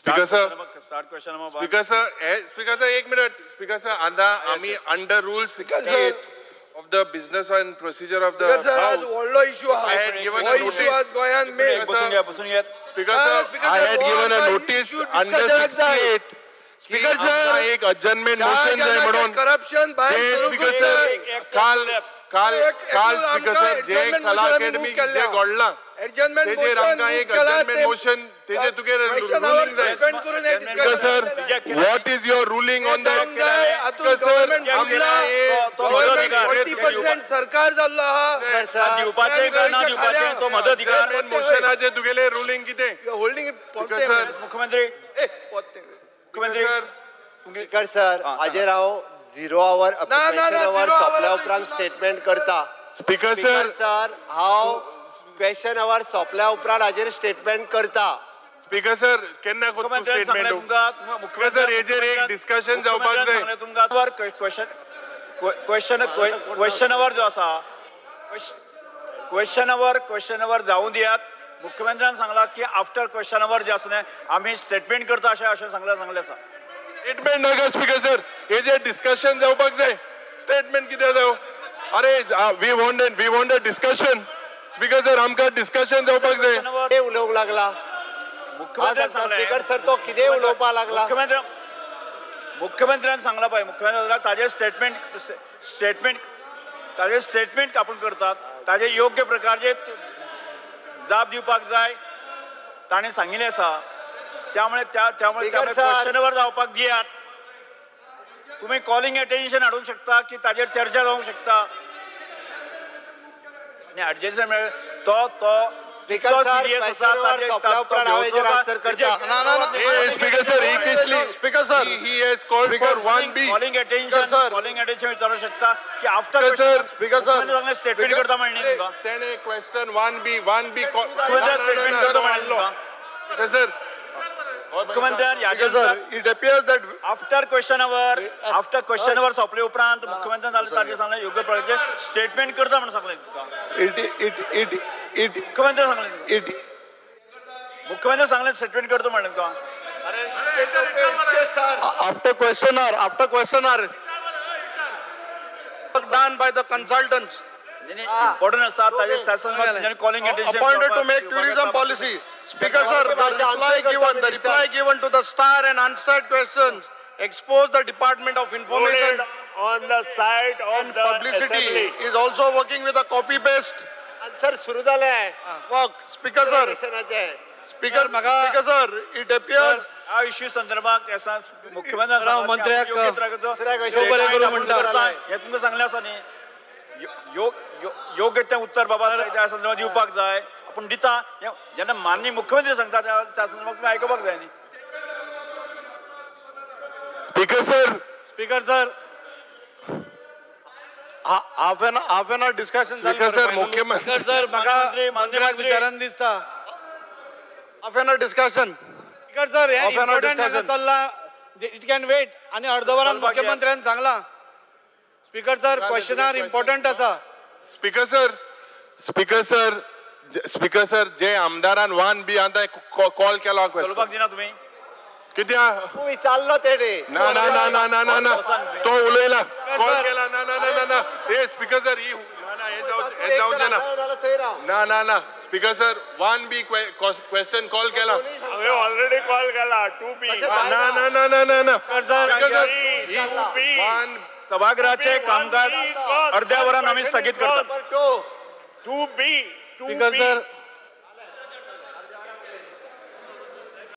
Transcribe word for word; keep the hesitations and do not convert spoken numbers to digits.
Speaker sir start question number speaker sir speaker sir एक minute speaker sir आता आम्ही under rule sixty-eight of the business and procedure of the Sir, आज house. व्हडलो issue I had given a हा issue आज notice. गोंयांत मेन बसून घ्या बसून घ्या Speaker sir, I had given a notice under sixty-eight. Speaker sir, आमचा एक adjournment motion आहे म्हणून करप्शन जे स्पीकर सर काल काल काल स्पीकर सर जे कला अकॅडमी जे घडला एडजमेंट तेजेर आमकां एक adjournment motion तेजे तुगे ruling जाय speaker sir what is your ruling on that speaker sir आमकां forty percent सरकार जाल्लो आहा दिवपाचे काय ना दिवपाचे तो मदत अधिकार मोशनाचे तुगेले रुलिंग कितें होल्डिंग स्पीकर सर मुख्यमंत्री मुख्यमंत्री स्पीकर सर हाजेर हांव झिरो आवर अप्लिकेशन आवर सोंपल्या उपरांत स्टेटमेंट करता स्पीकर स्पीकर सर सर हांव क्वेश्चन आवर सोंपल्या उपरांत हाजेर स्टेटमेंट करता स्पीकर सर केन्ना कोत्तू स्टेटमेंट मुख्यमंत्री सर हेजेर एक डिस्कशन जावपाक जाय तुमकां क्वेश्चन क्वेश्चन क्वेश्चन आवर जो आसा क्वेश्चन आवर क्वेश्चन आवर जावूं दियात मुख्यमंत्र्यान सांगला की आफ्टर क्वेश्चन आवर जे आसा न्हय आमी स्टेटमेंट करता अशें अशें सांगलें सांगलें आसा स्टेटमेंट नाका स्पीकर सर हेजेर डिस्कशन जावपाक जाय स्टेटमेंट कितें जाव अरे we want we want a discussion speaker sir आमकां डिस्कशन जावपाक जाय कितें उलोवंक लागला मुख्यमंत्र्यान सांगलें स्पीकर सर तो कितें उलोवपाक लागला मुख्यमंत्री मुख्यमंत्र्यान सांगला पळय मुख्यमंत्र्यान ताजेर स्टेटमेंट स्टेटमेंट ताजेर स्टेटमेंट आपूण करतात ताजे योग्य प्रकारचे जाप दिवपाक जाय ताणें सांगिल्लें आसा त्यामुळे त्या त्यामुळे क्वेश्चनवर जावपाक दियात तुम्ही कॉलिंग अटेन्शन हाडूंक शकता की ताजेर चर्चा जावंक शकता आनी अर्जंट तो तो स्पीकर सर क्वेश्चनवर सोंपल्या उपरांत हांव हेजेर आन्सर करता ना ना ना स्पीकर सर ही केसली speaker sir he has called for one B calling attention calling attention विचारू शकता की आफ्टर सर स्पीकर सर चांगले स्टेटमेंट करता म्हणली तुमकां तेणे question one B one B statement करता म्हणली स्पीकर सर मुख्यमंत्र्यान sir it appears that after question hour after question hour सोंपले उपरांत मुख्यमंत्र्यान ताजेर सांगलें योग्य प्रकारचे स्टेटमेंट करता म्हणून सांगलें तुमकां इट इट इट इट मुख्यमंत्री सांगलें इट मुख्यमंत्री सांगलें स्टेटमेंट करता म्हणलें तुमकां after question hour after question hour done by the consultants important आसा ताजेर calling attention appointed to make tourism policy speaker sir the reply given the reply given to the star and unstarred questions expose the department of information on the side of and the publicity assembly. is also working with a copy paste answer सुरू जालें work speaker sir speaker speaker sir it appears हा issue संदर्भात असा मुख्यमंत्री मंत्र्याक हे तुमकां सांगलें आसा न्ही योग्य तें उत्तर बाबा त्या संदर्भात दिवपाक जाय आपूण दिता जेन्ना माननीय मुख्यमंत्री सांगता त्या संदर्भात तुमी आयकुपाक जाय न्ही speaker sir speaker sir half an half an hour discussion speaker sir मुख्यमंत्री सर म्हाका मंत्र्याक विचारन दिसता half an hour discussion speaker sir हे Half an hour इम्पॉर्टंट हांगा discussion. चल्ला इट कॅन वेट आनी अर्दवरान मुख्यमंत्र्यान सांगला स्पीकर सर क्वेश्चनार इम्पॉर्टंट आसा speaker sir speaker sir speaker sir जे आमदारान वन बी आतां कॉल केला चलोवपाक दिना तुमी कित्याक तूं विचारलो तेणे ना ना ना ना ना ना ना तो उलयला कॉल केला ना ना ना ना ना हे स्पीकर सर ही ना ना हे जाऊ हे जाऊ दे ना थंय राव ना ना ना speaker sir one B question call केला हांवें ऑलरेडी कॉल केला टू बी ना ना ना ना ना ना सर वन सभागृहाचे कामकाज अर्ध्या वरान आमी स्थगित करतात टू बी स्पीकर सर